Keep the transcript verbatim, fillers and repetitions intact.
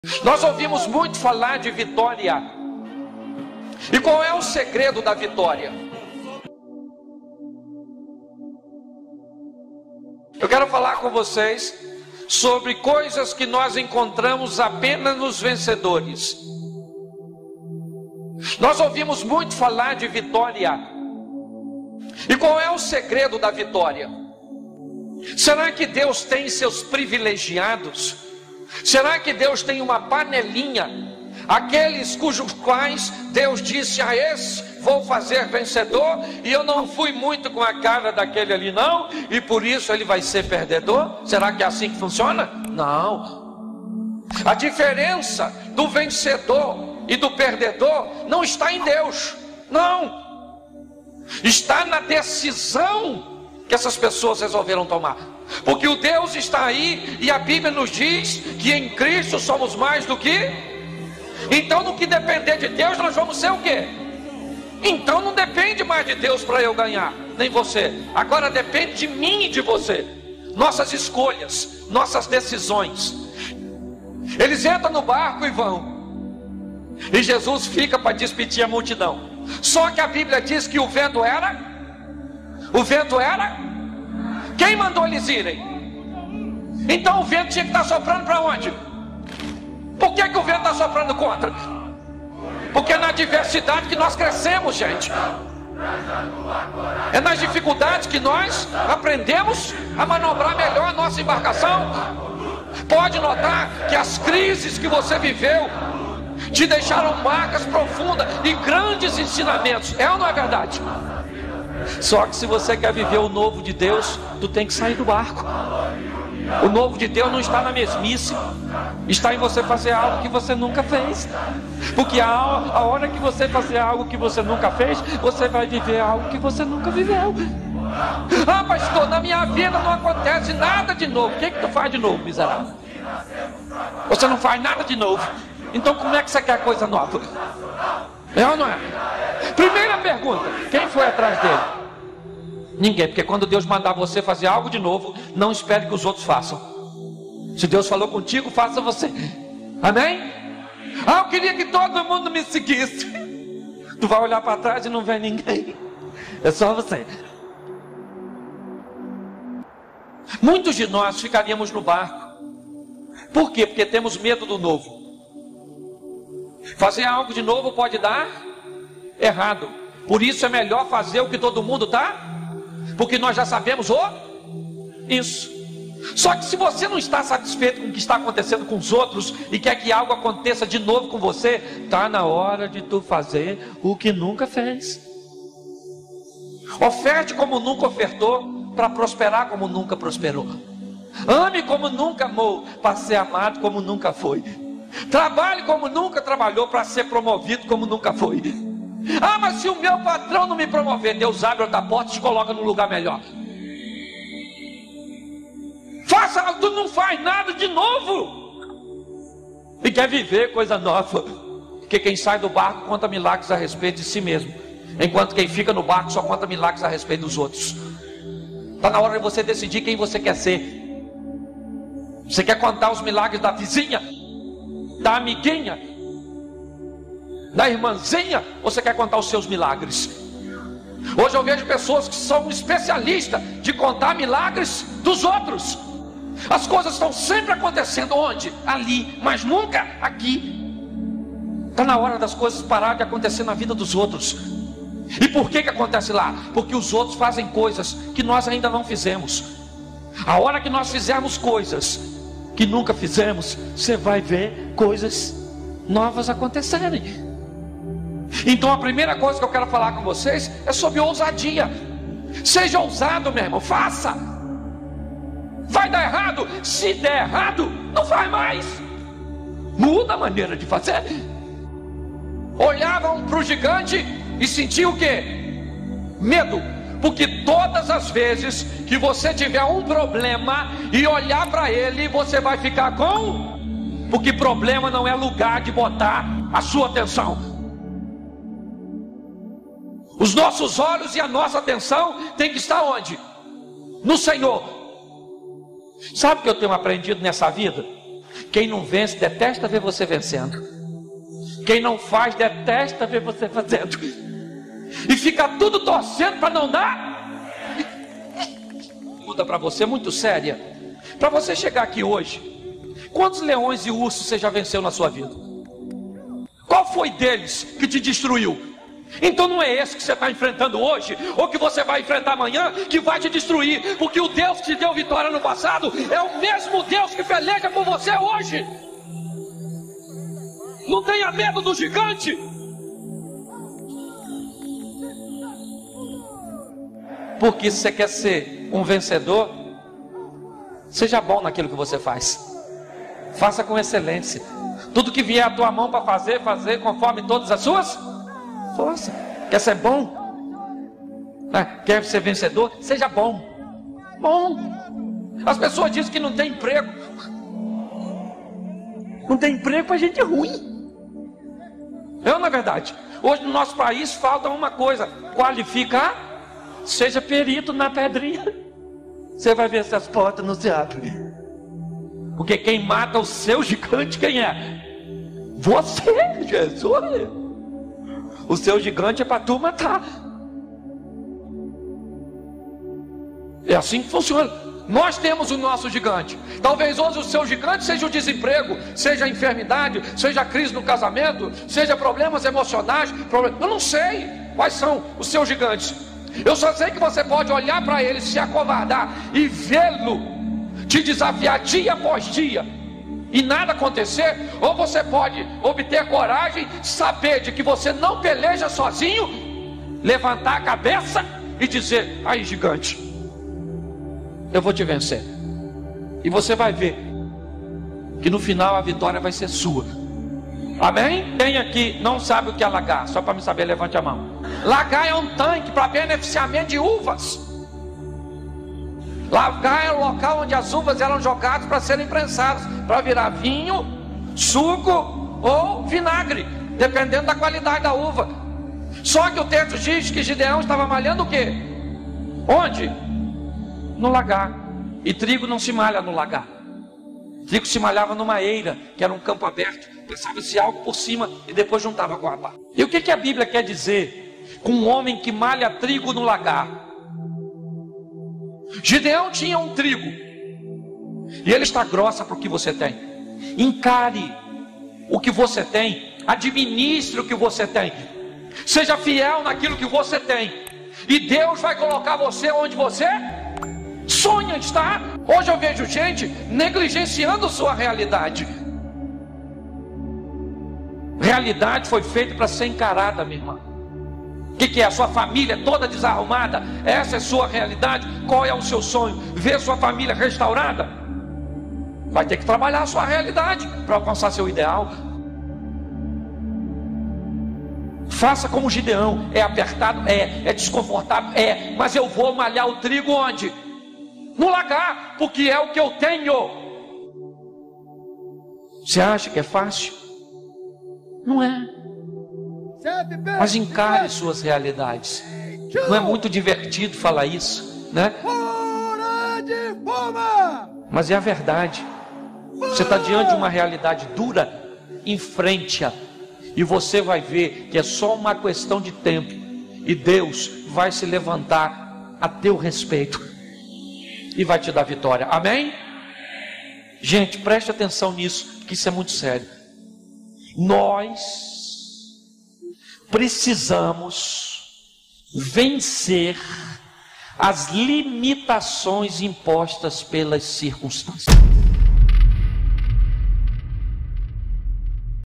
Nós ouvimos muito falar de vitória. E qual é o segredo da vitória? Eu quero falar com vocês sobre coisas que nós encontramos apenas nos vencedores. Nós ouvimos muito falar de vitória. E qual é o segredo da vitória? Será que Deus tem seus privilegiados? Será que Deus tem uma panelinha? Aqueles cujos quais Deus disse a esse, vou fazer vencedor, e eu não fui muito com a cara daquele ali não, e por isso ele vai ser perdedor? Será que é assim que funciona? Não. A diferença do vencedor e do perdedor não está em Deus, não. Está na decisão que essas pessoas resolveram tomar. Porque o Deus está aí, e a Bíblia nos diz que em Cristo somos mais do que. Então no que depender de Deus nós vamos ser o quê? Então não depende mais de Deus para eu ganhar, nem você. Agora depende de mim e de você. Nossas escolhas, nossas decisões. Eles entram no barco e vão, e Jesus fica para despedir a multidão. Só que a Bíblia diz que o vento era O vento era Quem mandou eles irem? Então o vento tinha que estar soprando para onde? Por que, que o vento está soprando contra? Porque é na adversidade que nós crescemos, gente. É nas dificuldades que nós aprendemos a manobrar melhor a nossa embarcação. Pode notar que as crises que você viveu te deixaram marcas profundas e grandes ensinamentos. É ou não é verdade? Só que se você quer viver o novo de Deus, tu tem que sair do barco. O novo de Deus não está na mesmice, está em você fazer algo que você nunca fez. Porque a, a hora que você fazer algo que você nunca fez, você vai viver algo que você nunca viveu. Ah, pastor, na minha vida não acontece nada de novo. O que, que tu faz de novo, miserável? Você não faz nada de novo. Então como é que você quer coisa nova? É ou não é? Primeira pergunta: quem foi atrás dele? Ninguém, porque quando Deus mandar você fazer algo de novo, não espere que os outros façam. Se Deus falou contigo, faça você. Amém? Ah, eu queria que todo mundo me seguisse. Tu vai olhar para trás e não vê ninguém. É só você. Muitos de nós ficaríamos no barco. Por quê? Porque temos medo do novo. Fazer algo de novo pode dar errado. Por isso é melhor fazer o que todo mundo está, porque nós já sabemos o isso. Só que se você não está satisfeito com o que está acontecendo com os outros e quer que algo aconteça de novo com você, está na hora de tu fazer o que nunca fez. Oferte como nunca ofertou, para prosperar como nunca prosperou. Ame como nunca amou, para ser amado como nunca foi. Trabalhe como nunca trabalhou, para ser promovido como nunca foi. Ah, mas se o meu patrão não me promover, Deus abre outra porta e te coloca num lugar melhor. Faça, tu não faz nada de novo e quer viver coisa nova. Porque quem sai do barco conta milagres a respeito de si mesmo, enquanto quem fica no barco só conta milagres a respeito dos outros. Está na hora de você decidir quem você quer ser. Você quer contar os milagres da vizinha, da amiguinha, da irmãzinha, ou você quer contar os seus milagres? Hoje eu vejo pessoas que são especialistas de contar milagres dos outros. As coisas estão sempre acontecendo onde? Ali, mas nunca aqui. Está na hora das coisas parar de acontecer na vida dos outros. E por que que acontece lá? Porque os outros fazem coisas que nós ainda não fizemos. A hora que nós fizermos coisas que nunca fizemos, você vai ver coisas novas acontecerem. Então a primeira coisa que eu quero falar com vocês é sobre ousadia. Seja ousado, meu irmão, faça. Vai dar errado? Se der errado, não faz mais. Muda a maneira de fazer. Olhavam para o gigante e sentiam o quê? Medo. Porque todas as vezes que você tiver um problema e olhar para ele, você vai ficar com... Porque problema não é lugar de botar a sua atenção. Os nossos olhos e a nossa atenção tem que estar onde? No Senhor. Sabe o que eu tenho aprendido nessa vida? Quem não vence detesta ver você vencendo. Quem não faz detesta ver você fazendo. E fica tudo torcendo para não dar. Pergunta para você muito séria. Para você chegar aqui hoje, quantos leões e ursos você já venceu na sua vida? Qual foi deles que te destruiu? Então não é esse que você está enfrentando hoje, ou que você vai enfrentar amanhã, que vai te destruir. Porque o Deus que te deu vitória no passado é o mesmo Deus que peleja por você hoje. Não tenha medo do gigante. Porque se você quer ser um vencedor, seja bom naquilo que você faz. Faça com excelência. Tudo que vier à tua mão para fazer, fazer conforme todas as suas força. Quer ser bom? Quer ser vencedor? Seja bom. Bom. As pessoas dizem que não tem emprego. Não tem emprego para gente ruim. É na verdade. Hoje no nosso país falta uma coisa: qualificar. Seja perito na pedrinha. Você vai ver se as portas não se abrem. Porque quem mata o seu gigante, quem é? Você, Jesus. O seu gigante é para tu matar. É assim que funciona. Nós temos o nosso gigante. Talvez hoje o seu gigante seja o desemprego, seja a enfermidade, seja a crise no casamento, seja problemas emocionais. Problem... Eu não sei quais são os seus gigantes. Eu só sei que você pode olhar para ele, se acovardar e vê-lo te desafiar dia após dia e nada acontecer. Ou você pode obter coragem, saber de que você não peleja sozinho, levantar a cabeça e dizer: aí, gigante, eu vou te vencer. E você vai ver que no final a vitória vai ser sua. Amém? Quem aqui não sabe o que é lagar? Só para me saber, levante a mão. Lagar é um tanque para beneficiamento de uvas. Lagar é o local onde as uvas eram jogadas para serem prensadas, para virar vinho, suco ou vinagre, dependendo da qualidade da uva. Só que o texto diz que Gideão estava malhando o quê? Onde? No lagar. E trigo não se malha no lagar. Trigo se malhava numa eira, que era um campo aberto. Passava-se algo por cima e depois juntava com a água. E o que, que a Bíblia quer dizer com um homem que malha trigo no lagar? Gideão tinha um trigo e ele está grossa para o que você tem. Encare o que você tem, administre o que você tem, seja fiel naquilo que você tem, e Deus vai colocar você onde você sonha estar. Hoje eu vejo gente negligenciando sua realidade. Realidade foi feita para ser encarada, minha irmã. O que, que é? A sua família toda desarrumada? Essa é a sua realidade? Qual é o seu sonho? Ver sua família restaurada? Vai ter que trabalhar a sua realidade para alcançar seu ideal. Faça como Gideão. É apertado? É. É desconfortável? É. Mas eu vou malhar o trigo onde? No lagar, porque é o que eu tenho. Você acha que é fácil? Não é. Mas encare suas realidades. Não é muito divertido falar isso, né? Mas é a verdade. Você está diante de uma realidade dura, enfrente-a, e você vai ver que é só uma questão de tempo, e Deus vai se levantar a teu respeito e vai te dar vitória. Amém? Gente, preste atenção nisso, porque isso é muito sério. Nós precisamos vencer as limitações impostas pelas circunstâncias.